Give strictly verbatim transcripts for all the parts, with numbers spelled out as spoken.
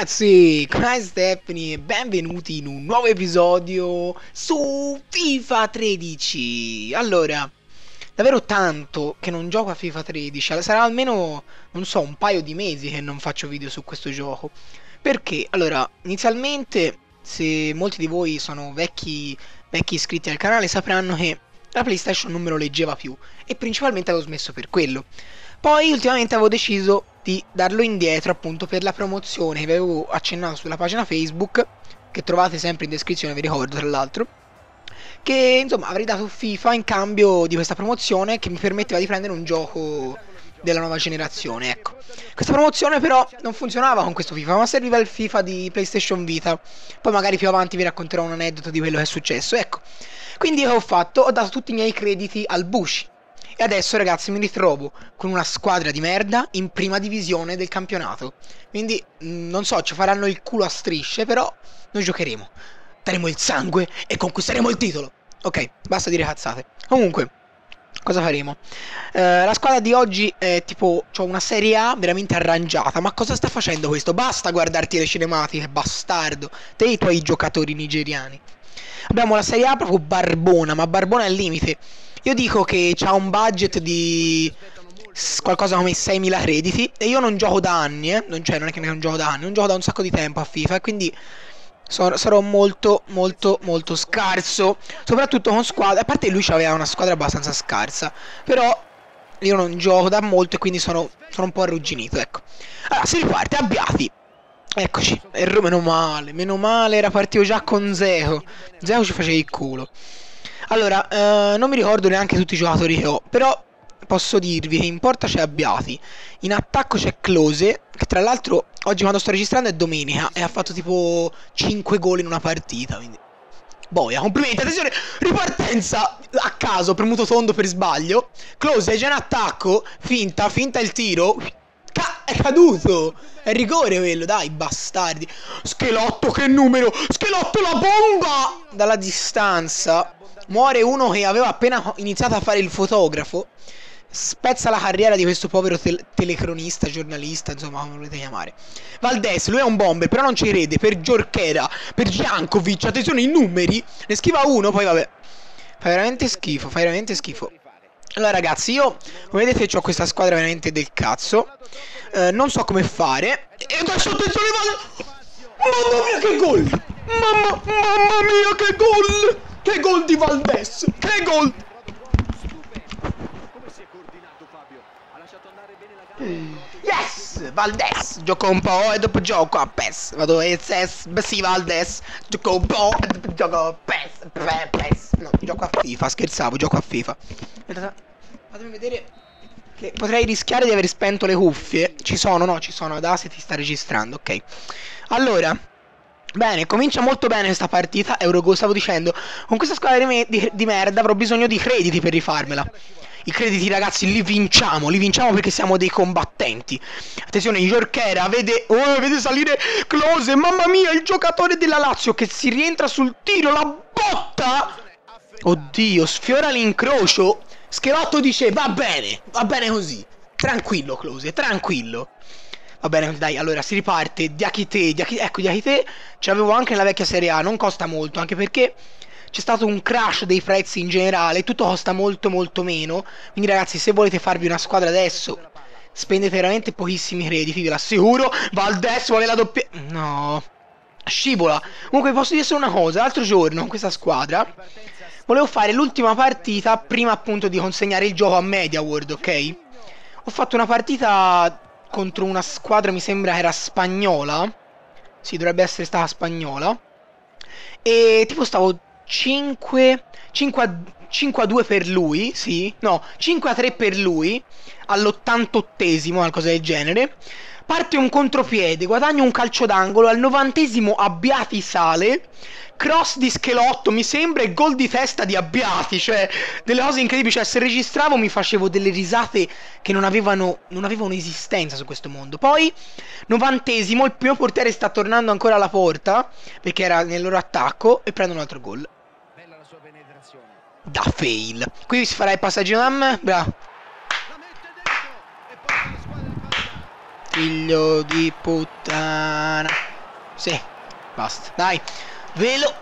ragazzi, qua è Stephanie e benvenuti in un nuovo episodio su FIFA tredici. Allora, davvero tanto che non gioco a FIFA tredici, sarà almeno, non so, un paio di mesi che non faccio video su questo gioco. Perché? Allora, inizialmente, se molti di voi sono vecchi, vecchi iscritti al canale, sapranno che la PlayStation non me lo leggeva più e principalmente avevo smesso per quello. Poi ultimamente avevo deciso di darlo indietro appunto per la promozione che vi avevo accennato sulla pagina Facebook, che trovate sempre in descrizione, vi ricordo tra l'altro, che insomma avrei dato FIFA in cambio di questa promozione che mi permetteva di prendere un gioco della nuova generazione, ecco. Questa promozione però non funzionava con questo FIFA, ma serviva il FIFA di PlayStation Vita. Poi magari più avanti vi racconterò un aneddoto di quello che è successo, ecco. Quindi che ho fatto? Ho dato tutti i miei crediti al Bushi. E adesso ragazzi mi ritrovo con una squadra di merda in prima divisione del campionato. Quindi mh, non so, ci faranno il culo a strisce, però noi giocheremo. Daremo il sangue e conquisteremo il titolo. Ok, basta dire cazzate. Comunque, cosa faremo? Eh, la squadra di oggi è tipo, c'ho una serie A veramente arrangiata. Ma cosa sta facendo questo? Basta guardarti le cinematiche, bastardo. Te e i tuoi giocatori nigeriani. Abbiamo la serie A proprio barbona, ma barbona al limite. Io dico che c'ha un budget di qualcosa come seimila crediti e io non gioco da anni, eh. Non, cioè, non è che non gioco da anni, non gioco da un sacco di tempo a FIFA e quindi so, sarò molto, molto, molto scarso. Soprattutto con squadra, a parte lui aveva una squadra abbastanza scarsa, però io non gioco da molto e quindi sono, sono un po' arrugginito, ecco. Allora, si riparte, abbiati. Eccoci, ero meno male, meno male, era partito già con Zeco. Zeco ci faceva il culo. Allora, eh, non mi ricordo neanche tutti i giocatori che ho, però posso dirvi che in porta c'è Abbiati, in attacco c'è Close, che tra l'altro oggi quando sto registrando è domenica e ha fatto tipo cinque gol in una partita, quindi... Boia, complimenti, attenzione, ripartenza a caso, premuto tondo per sbaglio, Close è già in attacco, finta, finta il tiro... Ca è caduto! È rigore quello, dai, bastardi. Schelotto, che numero! Schelotto, la bomba! Dalla distanza muore uno che aveva appena iniziato a fare il fotografo. Spezza la carriera di questo povero te telecronista, giornalista, insomma, come volete chiamare. Valdés, lui è un bomber, però non ci crede. Per Jorquera, per Jankovic, attenzione, i numeri. Ne schiva uno, poi vabbè. Fa veramente schifo, fa veramente schifo. Allora ragazzi, io come vedete ho questa squadra veramente del cazzo, eh, non so come fare. E adesso attenzione, mamma mia che gol! Mamma, mamma mia che gol! Che gol di Valdés! Che gol! Yes! Valdés! Gioco un po' e dopo gioco a PES. Vado a S S, sì Valdés. Gioco un po' e dopo gioco a PES. PES. No, gioco a FIFA, scherzavo, gioco a FIFA. Fatemi vedere che potrei rischiare di aver spento le cuffie. Ci sono, no, ci sono, da se ti sta registrando, ok. Allora, bene, comincia molto bene questa partita. Eurogol, stavo dicendo, con questa squadra di, di, di merda avrò bisogno di crediti per rifarmela. I crediti ragazzi li vinciamo, li vinciamo perché siamo dei combattenti. Attenzione, Jorquera vede, oh, vede salire Close, mamma mia, il giocatore della Lazio che si rientra sul tiro, la botta! Oddio, sfiora l'incrocio. Schelotto dice, va bene, va bene così. Tranquillo Close, tranquillo. Va bene, dai, allora si riparte. Diakite, Diakite, ecco Diakite ce l'avevo anche nella vecchia Serie A, non costa molto, anche perché c'è stato un crash dei prezzi in generale, tutto costa molto molto meno. Quindi ragazzi, se volete farvi una squadra adesso, spendete veramente pochissimi crediti, ve l'assicuro. Valdés vuole la doppia... No, scivola. Comunque posso dire solo una cosa, l'altro giorno con questa squadra volevo fare l'ultima partita prima appunto di consegnare il gioco a Media World, ok? Ho fatto una partita contro una squadra, mi sembra che era spagnola. Sì, dovrebbe essere stata spagnola. E tipo stavo cinque a due per lui, sì, no, cinque a tre per lui all'ottantottesimo, qualcosa del genere. Parte un contropiede, guadagno un calcio d'angolo, al novantesimo Abbiati sale, cross di Schelotto mi sembra e gol di testa di Abbiati, cioè delle cose incredibili, cioè se registravo mi facevo delle risate che non avevano, non avevano esistenza su questo mondo. Poi novantesimo il primo portiere sta tornando ancora alla porta perché era nel loro attacco e prende un altro gol. Da fail. Qui si farà il passaggio da me, bravo. Figlio di puttana. Sì, basta, dai. Velo,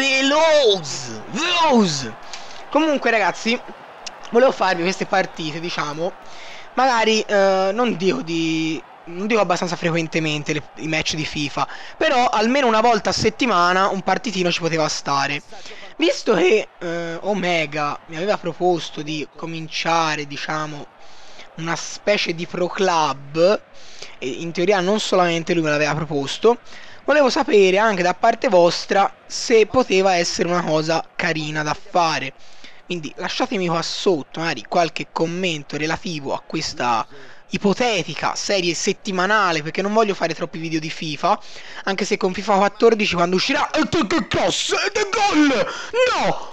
veloz, veloz. Comunque ragazzi, volevo farvi queste partite, diciamo, magari eh, non dico di... non dico abbastanza frequentemente le, i match di FIFA, però almeno una volta a settimana un partitino ci poteva stare. Visto che eh, Omega mi aveva proposto di cominciare, diciamo, una specie di pro club, e in teoria non solamente lui me l'aveva proposto, volevo sapere anche da parte vostra se poteva essere una cosa carina da fare. Quindi lasciatemi qua sotto magari qualche commento relativo a questa ipotetica serie settimanale, perché non voglio fare troppi video di FIFA, anche se con FIFA quattordici quando uscirà e te che cross e te gol, no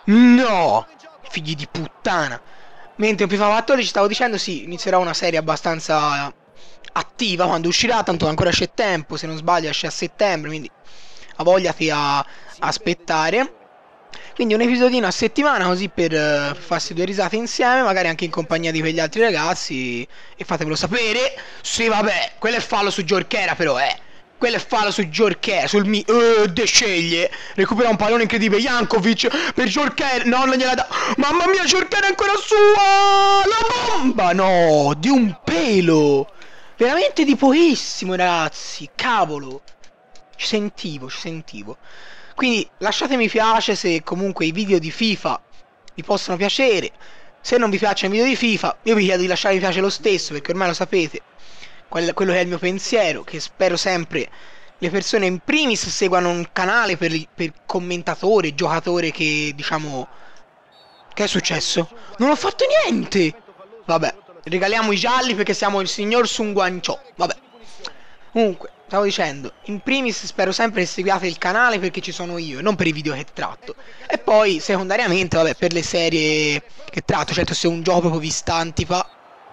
no figli di puttana. Mentre in FIFA quattordici stavo dicendo sì, inizierà una serie abbastanza attiva quando uscirà, tanto ancora c'è tempo, se non sbaglio esce a settembre, quindi ha voglia di a aspettare. Quindi un episodino a settimana così per uh, farsi due risate insieme, magari anche in compagnia di quegli altri ragazzi, e fatemelo sapere. Sì vabbè, quello è fallo su Jorquera però, eh. Quello è fallo su Jorquera, sul mi... Uh, De sceglie, recupera un pallone incredibile, Jankovic per Jorquera, no non gliela dà. Mamma mia, Jorquera è ancora sua! La bomba, no, di un pelo. Veramente di pochissimo ragazzi, cavolo. Ci sentivo, ci sentivo. Quindi lasciate mi piace se comunque i video di FIFA vi possono piacere. Se non vi piacciono i video di FIFA, io vi chiedo di lasciare mi piace lo stesso, perché ormai lo sapete quello che è il mio pensiero, che spero sempre le persone in primis seguano un canale per, per commentatore, giocatore che diciamo... Che è successo? Non ho fatto niente! Vabbè, regaliamo i gialli perché siamo il signor Sun Guangzhou. Vabbè. Comunque, stavo dicendo, in primis spero sempre che seguiate il canale perché ci sono io e non per i video che tratto. E poi, secondariamente, vabbè, per le serie che tratto. Certo, se un gioco proprio vi sta antipa...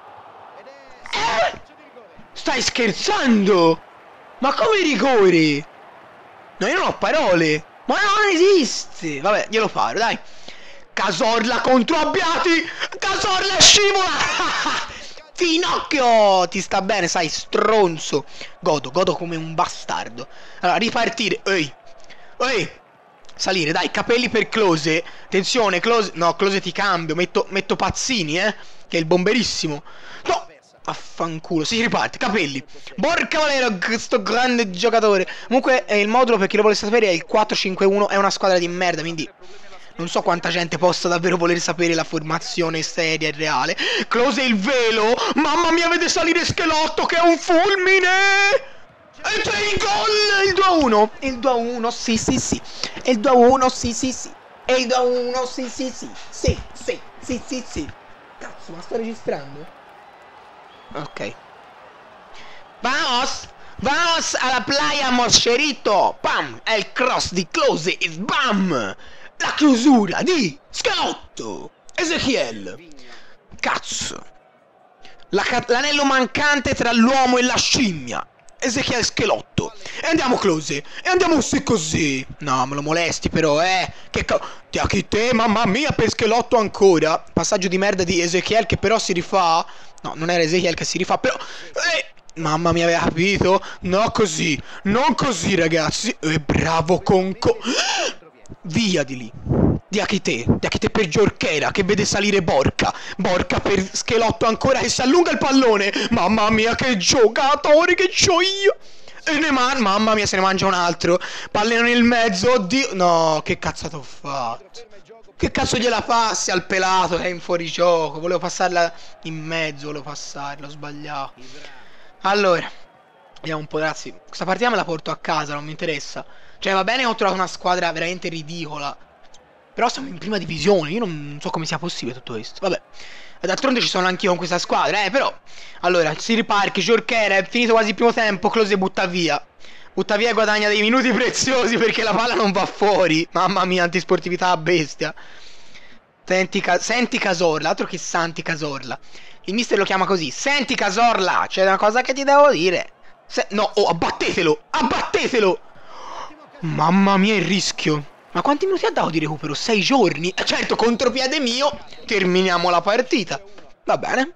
Eh! Stai scherzando? Ma come rigore? No, io non ho parole. Ma non esiste. Vabbè, glielo paro, dai. Cazorla contro Abbiati. Cazorla scivola. Finocchio! Ti sta bene, sai, stronzo. Godo, godo come un bastardo. Allora, ripartire. Ehi. Ehi. Salire, dai, capelli per Close. Attenzione, Close. No, Close ti cambio. Metto, metto Pazzini, eh. Che è il bomberissimo. No. Affanculo. Si riparte, capelli. Porca valera, questo grande giocatore. Comunque, eh, il modulo, per chi lo volesse sapere, è il quattro cinque uno. È una squadra di merda, quindi... non so quanta gente possa davvero voler sapere la formazione seria e reale. Close il velo. Mamma mia, vede salire Schelotto che è un fulmine. E c'è il gol. Il due a uno. Il due a uno, sì sì sì. Il due a uno, sì sì sì. E il due a uno, sì sì sì. Sì, sì, sì, sì, sì. Cazzo, ma sto registrando? Ok. Vamos. Vamos alla playa, moscerito. Pam. È il cross di Close e bam. La chiusura di Schelotto. Ezechiel. Cazzo. L'anello mancante tra l'uomo e la scimmia. Ezechiel Schelotto. E andiamo Close. E andiamo sì così. No, me lo molesti però, eh. Che ca... Ti ha chi te, mamma mia, per Schelotto ancora. Passaggio di merda di Ezechiel che però si rifà. No, non era Ezechiel che si rifà, però... Eh. Mamma mia, aveva capito? No così. Non così, ragazzi. E bravo Conco. Via di lì. Di Akite, di Akite per Jorquera che vede salire Borca. Borca per Schelotto ancora che si allunga il pallone. Mamma mia che giocatori che c'ho io. E ne man mamma mia se ne mangia un altro. Pallino nel mezzo, oddio. No, che cazzo ho fatto? Che cazzo gliela passi al pelato che è in fuorigioco? Volevo passarla in mezzo, volevo passarla, ho sbagliato. Allora, vediamo un po' ragazzi. Questa partita me la porto a casa, non mi interessa. Cioè va bene che ho trovato una squadra veramente ridicola, però siamo in prima divisione. Io non so come sia possibile tutto questo. Vabbè, d'altronde ci sono anch'io con questa squadra, eh, però. Allora, si riparte, Jorquera, è finito quasi il primo tempo, Close butta via. Butta via e guadagna dei minuti preziosi perché la palla non va fuori. Mamma mia, antisportività a bestia. Senti, ca senti Cazorla, altro che Santi Cazorla. Il mister lo chiama così. Senti Cazorla, c'è una cosa che ti devo dire. Se no, oh, abbattetelo, abbattetelo. Mamma mia il rischio. Ma quanti minuti ha dato di recupero? Sei giorni? Eh, certo, contropiede mio. Terminiamo la partita. Va bene.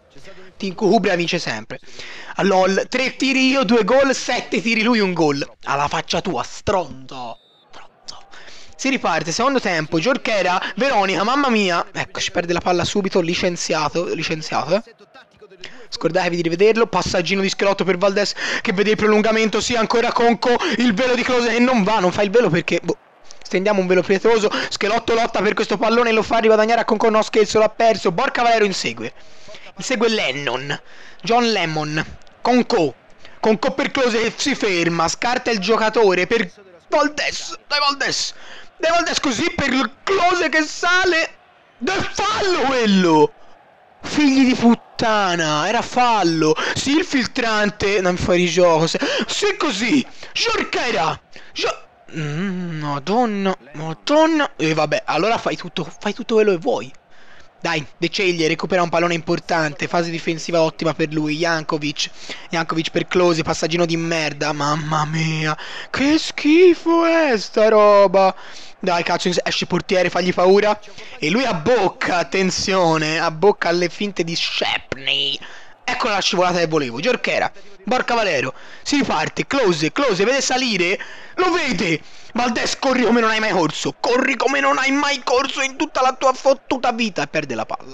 Team Cubra vince sempre. A LOL, tre tiri io, due gol, sette tiri lui, un gol. Alla faccia tua, stronzo. Stronzo. Si riparte, secondo tempo, Giorchera, Veronica, mamma mia. Ecco, ci perde la palla subito, licenziato, licenziato, eh. Scordatevi di rivederlo. Passaggino di Schelotto per Valdés che vede il prolungamento. Sì, ancora Conco. Il velo di Close che non va. Non fa il velo perché boh, stendiamo un velo pietoso. Schelotto lotta per questo pallone e lo fa riguadagnare a Conco. No, scherzo, l'ha perso. Borca Valero insegue. Insegue Lennon. John Lemon. Conco. Conco per Close che si ferma. Scarta il giocatore per Valdés. Dai Valdés. Dai Valdés così per Close che sale. Del fallo quello. Figli di puttana, era fallo. Sì, il filtrante. Non fuori gioco. Sì, così. Giorchera. Gio... Mm, Madonna. Madonna. E vabbè, allora fai tutto, fai tutto quello che vuoi. Dai, De Ceglie recupera un pallone importante. Fase difensiva ottima per lui. Jankovic. Jankovic per Close. Passaggino di merda. Mamma mia. Che schifo è sta roba. Dai, cazzo, esce portiere, fagli paura. E lui a bocca, attenzione. A bocca alle finte di Shepney. Eccola la scivolata che volevo. Giorchera. Borca Valero. Si riparte. Close, Close, vede salire. Lo vede. Valdés, corri come non hai mai corso. Corri come non hai mai corso in tutta la tua fottuta vita. E perde la palla.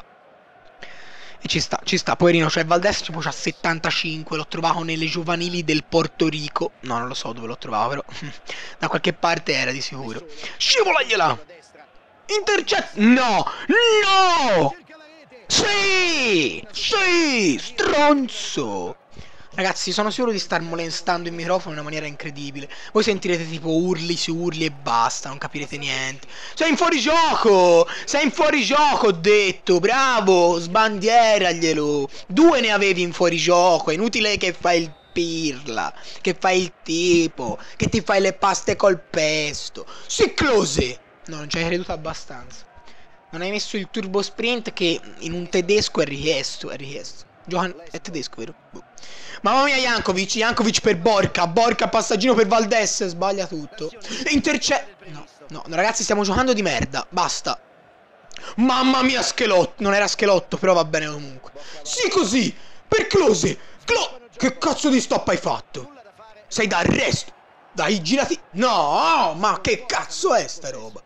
E ci sta, ci sta, poverino. Cioè Valdés tipo c'ha settantacinque. L'ho trovato nelle giovanili del Porto Rico. No, non lo so dove l'ho trovato, però da qualche parte era di sicuro. Scivolagliela. Intercetto. No. No. Sì. Sì. Stronzo. Ragazzi, sono sicuro di star molestando il microfono in una maniera incredibile. Voi sentirete tipo urli su urli e basta, non capirete niente. Sei in fuorigioco! Sei in fuorigioco, ho detto! Bravo! Sbandieraglielo! Due ne avevi in fuorigioco, è inutile che fai il pirla, che fai il tipo, che ti fai le paste col pesto. Sì, Close! No, non ci hai creduto abbastanza. Non hai messo il turbo sprint che in un tedesco è richiesto, è richiesto. Johan è tedesco, vero? Boh. Mamma mia, Jankovic, Jankovic per Borca, Borca passaggino per Valdés, sbaglia tutto. Intercetto. No, no, ragazzi, stiamo giocando di merda, basta. Mamma mia, Schelotto, non era Schelotto, però va bene comunque. Sì, così, per Close. Clo che cazzo di stop hai fatto? Sei da arresto. Dai, girati. No, ma che cazzo è sta roba?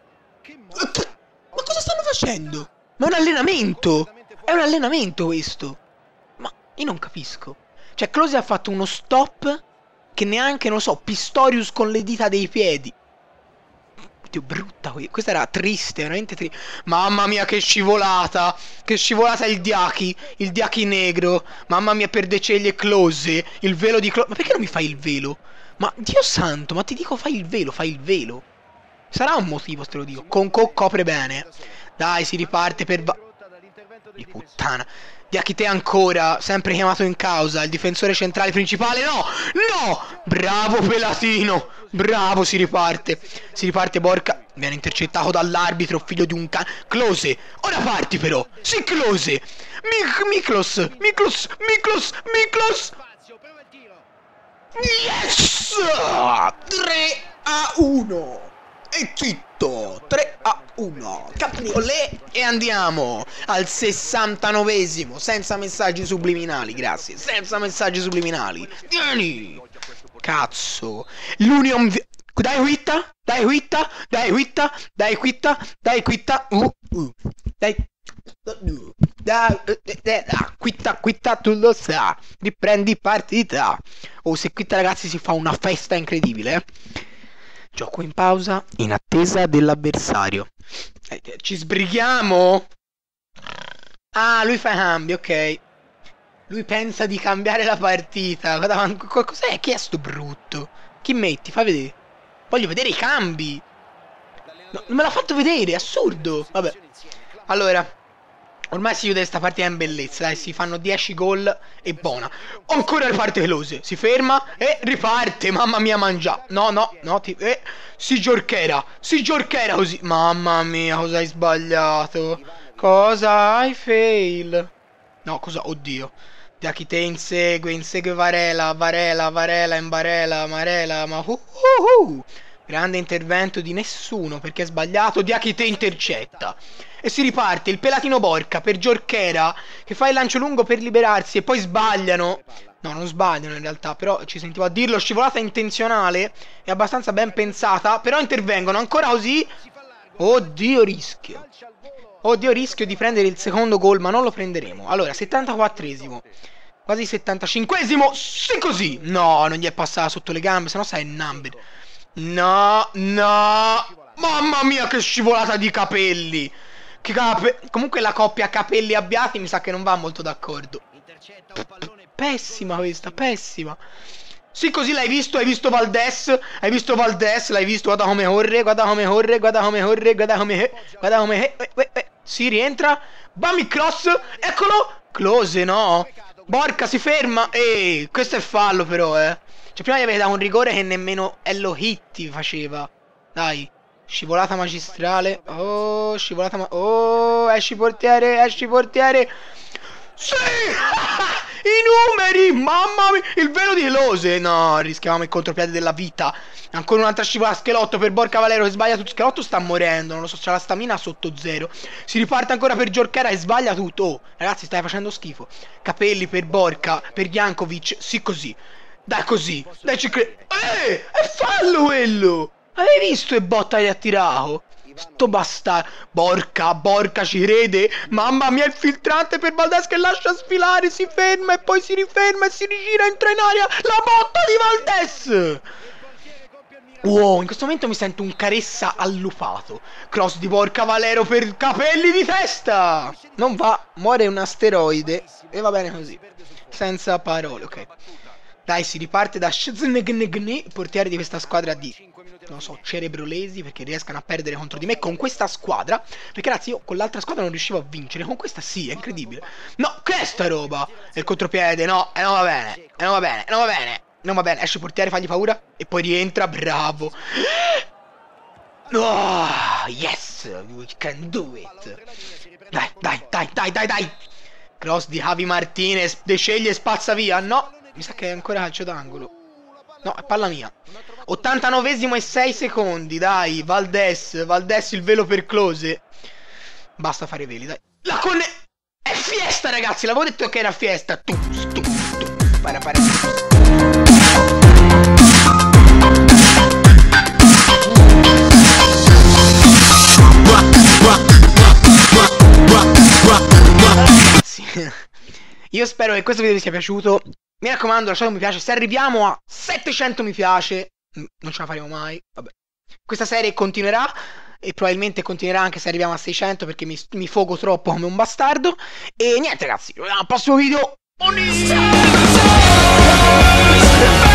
Ma cosa stanno facendo? Ma è un allenamento. È un allenamento questo. Ma io non capisco. Cioè Close ha fatto uno stop che neanche, non so, Pistorius con le dita dei piedi. Oddio, brutta qui. Questa era triste, veramente triste. Mamma mia, che scivolata. Che scivolata il Diachi. Il Diachi negro. Mamma mia, per De Ceglie Close. Il velo di Close. Ma perché non mi fai il velo? Ma Dio santo, ma ti dico fai il velo, fai il velo. Sarà un motivo, te lo dico. Conco copre bene. Dai, si riparte per... Di puttana. Diachite ancora, sempre chiamato in causa. Il difensore centrale principale. No, no. Bravo Pelatino. Bravo, si riparte. Si riparte Borca. Viene intercettato dall'arbitro, figlio di un can. Close. Ora parti però. Sì, Close. Mik Miklos. Miklos. Miklos. Miklos. Yes. tre a uno. E zitto, tre a uno. Capriolè. E andiamo al sessantanovesimo. Senza messaggi subliminali, grazie. Senza messaggi subliminali. Vieni. Cazzo. L'Union. Dai quitta. Dai quitta. Dai quitta. Dai quitta. Dai quitta. Uh, uh. Dai. Dai, quitta, quitta, tu lo sai. Riprendi partita. Oh, se quitta ragazzi si fa una festa incredibile, eh. Gioco in pausa in attesa dell'avversario. Eh, ci sbrighiamo? Ah, lui fa cambio, ok. Lui pensa di cambiare la partita. Cos'è? Chi è sto brutto? Chi metti? Fa vedere. Voglio vedere i cambi. No, non me l'ha fatto vedere, assurdo. Vabbè. Allora, ormai si chiude questa partita in bellezza, dai, si fanno dieci gol e buona. Ancora riparte Close, si ferma e riparte, mamma mia mangia. No, no, no, ti... eh, si Giorchera, si Giorchera così. Mamma mia, cosa hai sbagliato? Cosa hai fail? No, cosa, oddio. Diachite insegue, insegue Varela, Varela, Varela, in Varela, Marela, ma uh, uh, uh. Grande intervento di nessuno perché è sbagliato. Diakite intercetta. E si riparte. Il pelatino Borca per Jorquera che fa il lancio lungo per liberarsi e poi sbagliano. No, non sbagliano in realtà, però ci sentivo a dirlo. Scivolata intenzionale e abbastanza ben pensata. Però intervengono ancora così. Oddio, rischio. Oddio, rischio di prendere il secondo gol, ma non lo prenderemo. Allora, settantaquattresimo. Quasi settantacinquesimo. Sì, così. No, non gli è passata sotto le gambe, sennò sai il number. No, no. Mamma mia, che scivolata di capelli. Che cape... Comunque la coppia capelli abbiati mi sa che non va molto d'accordo. Pessima questa, pessima. Sì, così l'hai visto, hai visto Valdes, hai visto Valdes, l'hai visto, guarda come corre, guarda come corre, guarda come corre, guarda come, guarda come, eh, eh, eh. Si rientra, bam, cross, eccolo, close, no, Borca si ferma, e questo è fallo però, eh, cioè prima gli aveva dato un rigore che nemmeno Ello Hitti faceva, dai, scivolata magistrale, oh, scivolata, ma oh, esci portiere, esci portiere, sì! I numeri! Mamma mia! Il velo di Close! No, rischiavamo il contropiede della vita. Ancora un'altra scivolata Schelotto per Borca Valero che sbaglia tutto. Schelotto sta morendo, non lo so, c'ha la stamina sotto zero. Si riparte ancora per Jorquera e sbaglia tutto. Oh, ragazzi, stai facendo schifo. Capelli per Borca, per Jankovic. Sì, così. Dai, così. Dai, ci credo. Eh! È fallo quello! Hai visto e botta che ha tirato? Sto bastardo. Borca, Borca ci crede. Mamma mia, il filtrante per Valdes che lascia sfilare. Si ferma e poi si riferma e si rigira, entra in aria. La botta di Valdes. Wow, in questo momento mi sento un Caressa allupato. Cross di Borca Valero per Capelli di testa. Non va, muore un asteroide. E va bene così. Senza parole, ok. Dai, si riparte da Shznegni, portiere di questa squadra di, non so, cerebrolesi, perché riescano a perdere contro di me con questa squadra. Perché ragazzi, io con l'altra squadra non riuscivo a vincere, con questa sì, è incredibile. No, che è sta roba? E il contropiede, no, e non va bene, e non va bene, e non va bene. Non va bene, esce il portiere, fagli paura. E poi rientra, bravo. Oh, yes, we can do it. Dai, dai, dai, dai, dai, dai. Cross di Javi Martinez, De sceglie e spazza via, no. Mi sa che è ancora calcio d'angolo. No, è palla mia. ottantanovesimo e sei secondi, dai. Valdes, Valdes il velo per Close. Basta fare veli, dai. La conne... È fiesta, ragazzi, l'avevo detto che era fiesta. Tu, tu, tu. Para, para. Ragazzi, io spero che questo video vi sia piaciuto. Mi raccomando, lasciate un mi piace. Se arriviamo a settecento mi piace, non ce la faremo mai. Vabbè. Questa serie continuerà e probabilmente continuerà anche se arriviamo a seicento perché mi, mi fogo troppo come un bastardo. E niente ragazzi, ci vediamo al prossimo video.